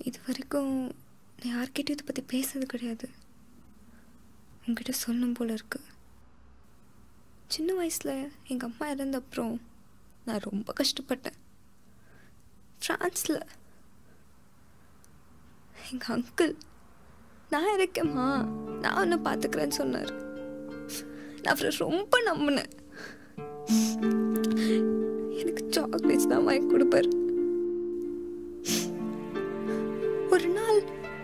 இது வரைக்கும் நான் யார்கிட்டையும் இதை பற்றி பேசுறது கிடையாது. உங்ககிட்ட சொல்லணும் போல இருக்கு. சின்ன வயசில் எங்கள் அம்மா இறந்த அப்புறம் நான் ரொம்ப கஷ்டப்பட்டேன். ஃப்ரான்ஸில் எங்கள் அங்கிள் நான் இருக்கேம்மா, நான் ஒன்று பார்த்துக்கிறேன்னு சொன்னார். நான் அவரை ரொம்ப நம்பினேன். எனக்கு சாக்லேட்ஸ் தான் வாங்கி கொடுப்பார். ஒரு நாள்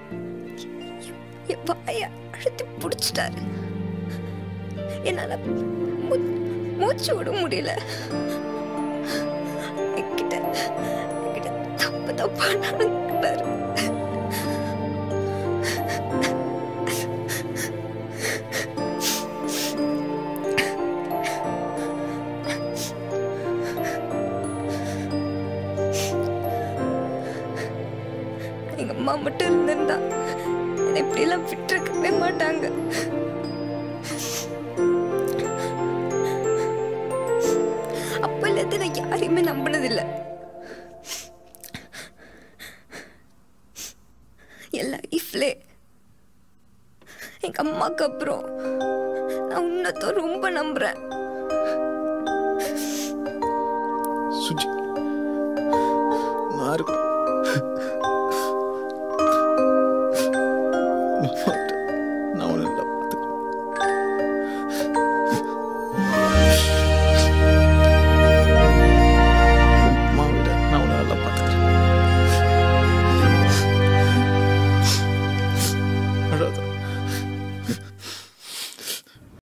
என் வாயை அழுத்தி பிடிச்சிட்டாரு. என்னால் மூச்சு விட முடியல. என்கிட்ட தப்பு தப்பா நடந்துக்கிட்டாரு. எங்க அம்மா மட்டும் இருந்திருந்தா என்னை இப்படியெல்லாம் விட்டுருக்கவே மாட்டாங்க. அப்பலேருந்து நான் யாரையுமே நம்பினதில்லை. என் லைஃப்ல எங்க அம்மாக்கு அப்புறம் நான் உன்னதான் ரொம்ப நம்புறேன். சுஜி, நான் இருக்கேன்.